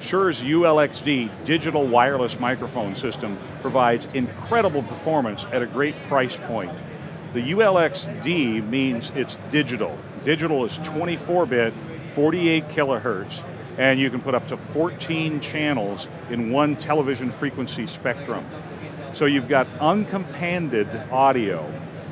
Shure's ULX-D digital wireless microphone system provides incredible performance at a great price point. The ULX-D means it's digital. Digital is 24-bit, 48 kilohertz, and you can put up to 14 channels in one television frequency spectrum. So you've got uncompanded audio,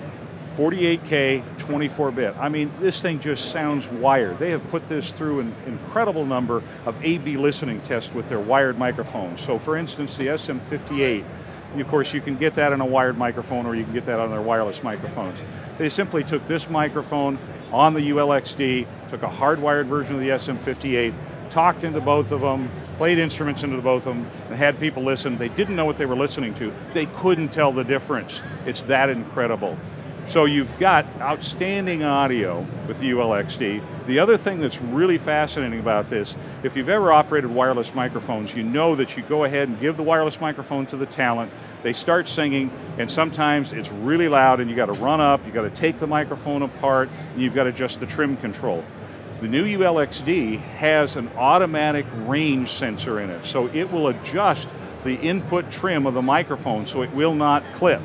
48K, 24-bit. I mean, this thing just sounds wired. They have put this through an incredible number of A/B listening tests with their wired microphones. So for instance, the SM58, of course you can get that on a wired microphone or you can get that on their wireless microphones. They simply took this microphone on the ULX-D, took a hardwired version of the SM58, talked into both of them, played instruments into both of them, and had people listen. They didn't know what they were listening to. They couldn't tell the difference. It's that incredible. So you've got outstanding audio with the ULX-D. The other thing that's really fascinating about this, if you've ever operated wireless microphones, you know that you go ahead and give the wireless microphone to the talent, they start singing, and sometimes it's really loud and you got to run up, you got to take the microphone apart, and you've got to adjust the trim control. The new ULX-D has an automatic range sensor in it, so it will adjust the input trim of the microphone so it will not clip.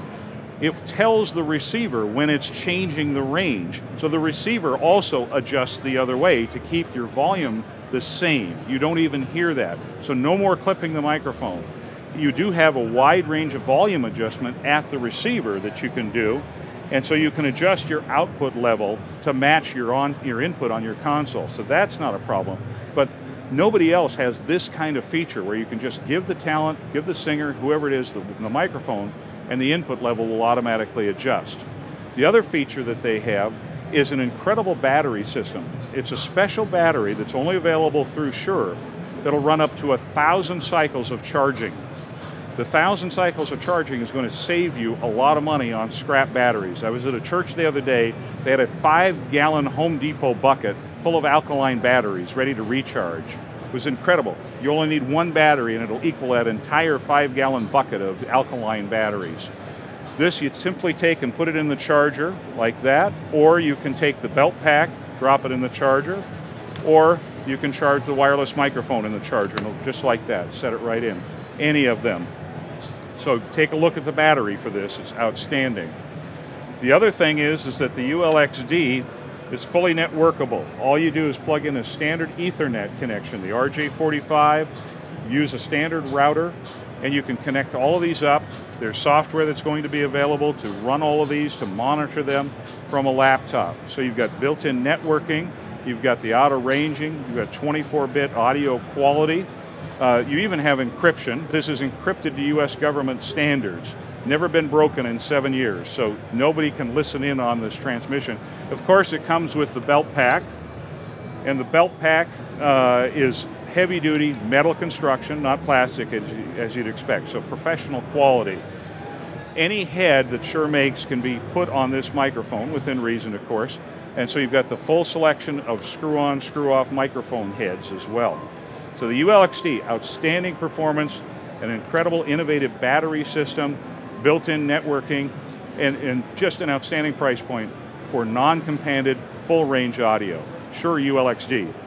It tells the receiver when it's changing the range, so the receiver also adjusts the other way to keep your volume the same. You don't even hear that, so no more clipping the microphone. You do have a wide range of volume adjustment at the receiver that you can do, and so you can adjust your output level to match your input on your console, so that's not a problem. But nobody else has this kind of feature where you can just give the talent, give the singer, whoever it is, the microphone, and the input level will automatically adjust. The other feature that they have is an incredible battery system. It's a special battery that's only available through Shure that'll run up to 1,000 cycles of charging. The 1,000 cycles of charging is going to save you a lot of money on scrap batteries. I was at a church the other day, they had a 5-gallon Home Depot bucket full of alkaline batteries ready to recharge. It was incredible. You only need one battery and it'll equal that entire 5-gallon bucket of alkaline batteries. This you simply take and put it in the charger like that, or you can take the belt pack, drop it in the charger, or you can charge the wireless microphone in the charger, and it'll just like that, set it right in. Any of them. So take a look at the battery for this, it's outstanding. The other thing is that the ULX-D is fully networkable. All you do is plug in a standard Ethernet connection, the RJ45, use a standard router, and you can connect all of these up. There's software that's going to be available to run all of these, to monitor them from a laptop. So you've got built-in networking, you've got the auto ranging, you've got 24-bit audio quality, you even have encryption. This is encrypted to US government standards. Never been broken in 7 years, so nobody can listen in on this transmission. Of course, it comes with the belt pack, and the belt pack is heavy-duty metal construction, not plastic as you'd expect, so professional quality. Any head that Shure makes can be put on this microphone, within reason, of course, and so you've got the full selection of screw-on, screw-off microphone heads as well. So the ULX-D, outstanding performance, an incredible innovative battery system, built-in networking, and just an outstanding price point for non-companded, full-range audio. Shure ULX-D.